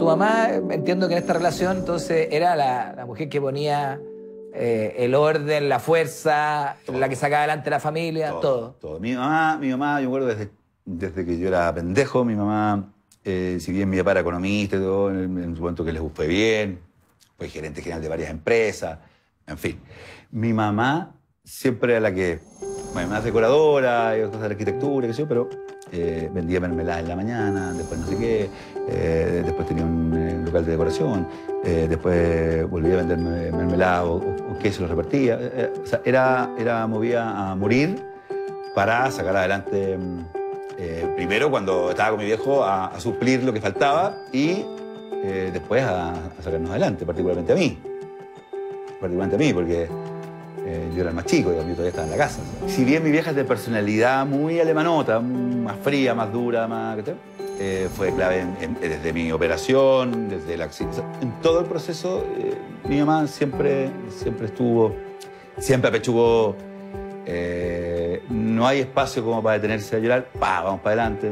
tu mamá, entiendo que en esta relación entonces era la mujer que ponía el orden, la fuerza, Todo. la que sacaba adelante la familia, todo. Todo. Mi mamá, yo me acuerdo desde que yo era pendejo, mi mamá, si bien mi papá era economista y todo, en su momento que les fue bien, fue gerente general de varias empresas, en fin. Mi mamá siempre era la que, bueno, más decoradora y cosas de arquitectura, qué sé yo, pero vendía mermelada en la mañana, después no sé qué, después tenía un local de decoración, después volvía a vender mermelada o queso, lo repartía. O sea, era movida a morir para sacar adelante, primero cuando estaba con mi viejo, a suplir lo que faltaba y después a sacarnos adelante, particularmente a mí. Particularmente a mí, porque yo era el más chico, yo todavía estaba en la casa. Si bien mi vieja es de personalidad muy alemanota, más fría, más dura, más... fue clave desde mi operación, desde la... En todo el proceso, mi mamá siempre estuvo, siempre apechugó. No hay espacio como para detenerse a llorar. ¡Pah! Vamos para adelante.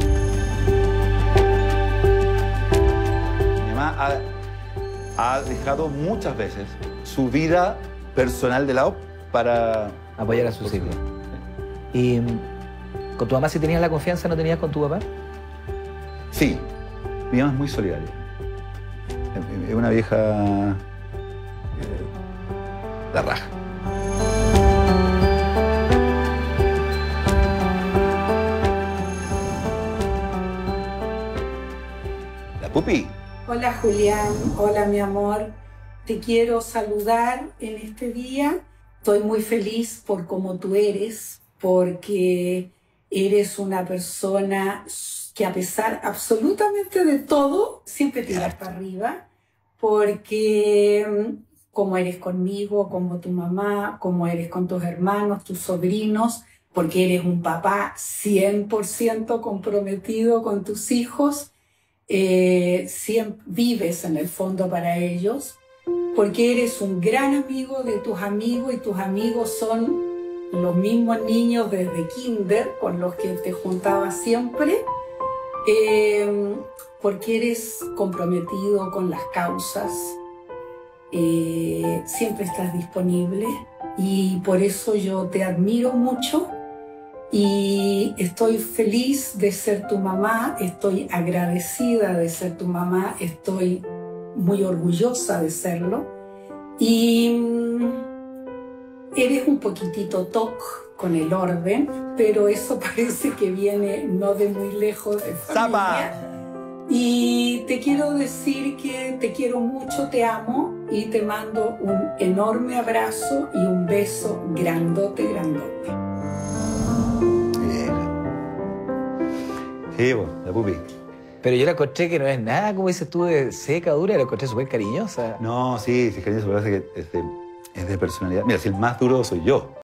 Mi mamá ha dejado muchas veces su vida personal de lado para apoyar a sus hijos. ¿Y con tu mamá si tenías la confianza, no tenías con tu papá? Sí. Mi mamá es muy solidaria. Es una vieja... la raja. La Pupi. Hola Julián, hola mi amor. Te quiero saludar en este día. Estoy muy feliz por cómo tú eres, porque eres una persona que a pesar absolutamente de todo, siempre tiras para arriba, porque como eres conmigo, como tu mamá, como eres con tus hermanos, tus sobrinos, porque eres un papá 100% comprometido con tus hijos, siempre vives en el fondo para ellos, porque eres un gran amigo de tus amigos y tus amigos son los mismos niños desde kinder con los que te juntabas siempre, porque eres comprometido con las causas, siempre estás disponible y por eso yo te admiro mucho y estoy feliz de ser tu mamá, estoy agradecida de ser tu mamá, estoy muy orgullosa de serlo y eres un poquitito toc con el orden, pero eso parece que viene no de muy lejos de familia. Y te quiero decir que te quiero mucho, te amo y te mando un enorme abrazo y un beso grandote, grandote. Sí, bueno, la Pupi. Pero yo la encontré que no es nada, como dices tú, de seca, dura, la encontré súper cariñosa. No, sí, es cariñosa, pero parece que es de personalidad. Mira, si el más duro soy yo.